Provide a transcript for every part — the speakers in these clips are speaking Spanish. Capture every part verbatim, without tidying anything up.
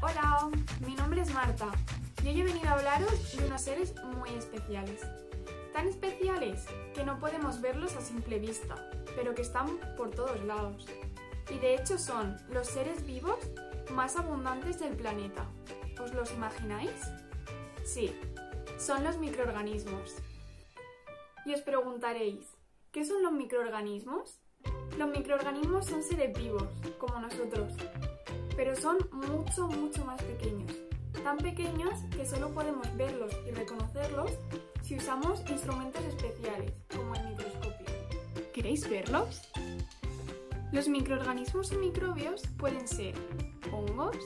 Hola, mi nombre es Marta y hoy he venido a hablaros de unos seres muy especiales. Tan especiales que no podemos verlos a simple vista, pero que están por todos lados. Y de hecho son los seres vivos más abundantes del planeta. ¿Os los imagináis? Sí, son los microorganismos. Y os preguntaréis, ¿qué son los microorganismos? Los microorganismos son seres vivos, como nosotros, pero son mucho, mucho más pequeños. Tan pequeños que solo podemos verlos y reconocerlos si usamos instrumentos especiales, como el microscopio. ¿Queréis verlos? Los microorganismos y microbios pueden ser hongos,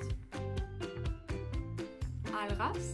algas,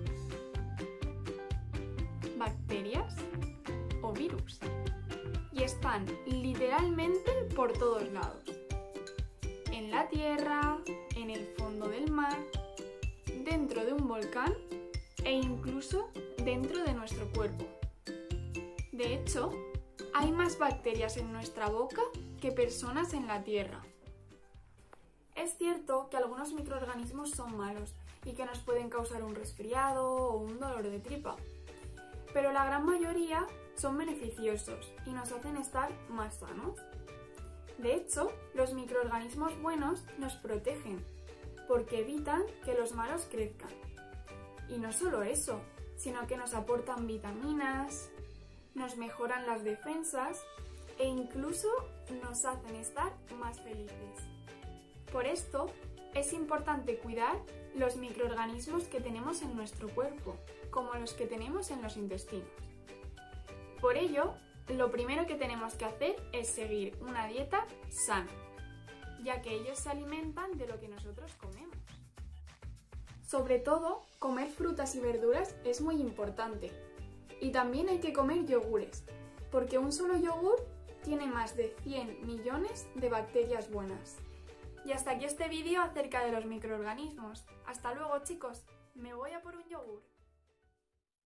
bacterias o virus. Y están literalmente por todos lados. En la tierra, en el fondo del mar, dentro de un volcán e incluso dentro de nuestro cuerpo. De hecho, hay más bacterias en nuestra boca que personas en la tierra. Es cierto que algunos microorganismos son malos y que nos pueden causar un resfriado o un dolor de tripa, pero la gran mayoría son beneficiosos y nos hacen estar más sanos. De hecho, los microorganismos buenos nos protegen porque evitan que los malos crezcan. Y no solo eso, sino que nos aportan vitaminas, nos mejoran las defensas e incluso nos hacen estar más felices. Por esto, es importante cuidar los microorganismos que tenemos en nuestro cuerpo, como los que tenemos en los intestinos. Por ello, lo primero que tenemos que hacer es seguir una dieta sana, ya que ellos se alimentan de lo que nosotros comemos. Sobre todo, comer frutas y verduras es muy importante. Y también hay que comer yogures, porque un solo yogur tiene más de cien millones de bacterias buenas. Y hasta aquí este vídeo acerca de los microorganismos. Hasta luego, chicos, me voy a por un yogur.